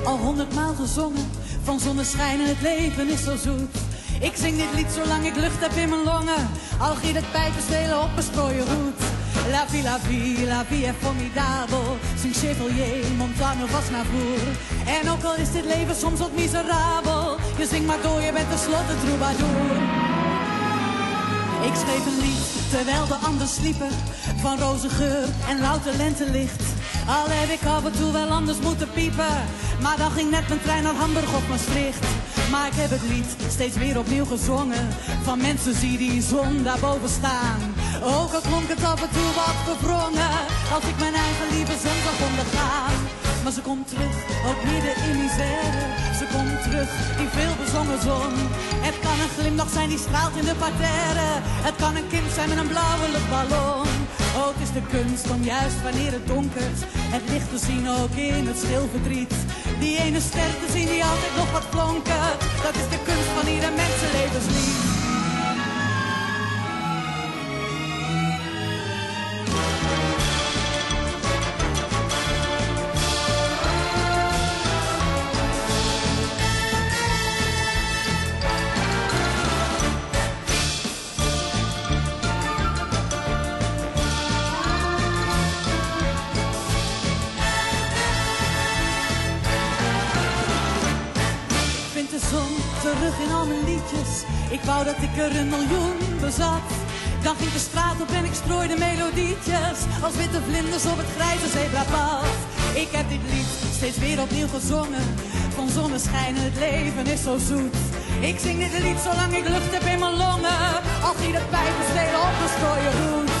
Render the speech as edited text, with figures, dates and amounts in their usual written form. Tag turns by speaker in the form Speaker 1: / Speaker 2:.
Speaker 1: al 100 maal gezongen. Van zonneschijn en het leven is zo zoet. Ik zing dit lied zolang ik lucht heb in mijn longen. Al giet het pijpen spelen op een strooien hoed. La vie est formidable. Zing Chevalier, Montano, vast naar voer. En ook al is dit leven soms wat miserabel, je zingt maar door, je bent tenslotte troubadour. Ik schreef een lied terwijl de anderen sliepen, van rozengeur en louter lentelicht. Al heb ik af en toe wel anders moeten piepen, maar dan ging net mijn trein naar Hamburg of Maastricht. Maar ik heb het lied steeds weer opnieuw gezongen, van mensen zie die zon daarboven staan. Ook al klonk het af en toe wat verwrongen, als ik mijn eigen lieve zon zag ondergaan. Maar ze komt terug, ook midden in misère. Ze komt terug, die veelbezongen zon. Het kan een glimlach zijn die straalt in de parterre. Het kan een kind zijn met een blauwe luchtballon. Oh, het is de kunst om juist wanneer het donkert het licht te zien, ook in het stil verdriet. Die ene ster te zien die altijd nog wat flonkert. Dat is de kunst van ieder mensenlevenslied. Terug in al mijn liedjes, ik wou dat ik er 1 miljoen bezat. Dan ging de straat op en ik strooide melodietjes, als witte vlinders op het grijze zebrapad. Ik heb dit lied steeds weer opnieuw gezongen, van zonneschijn en het leven is zo zoet. Ik zing dit lied zolang ik lucht heb in mijn longen, al giet het pijpen spelen op een strooien hoed.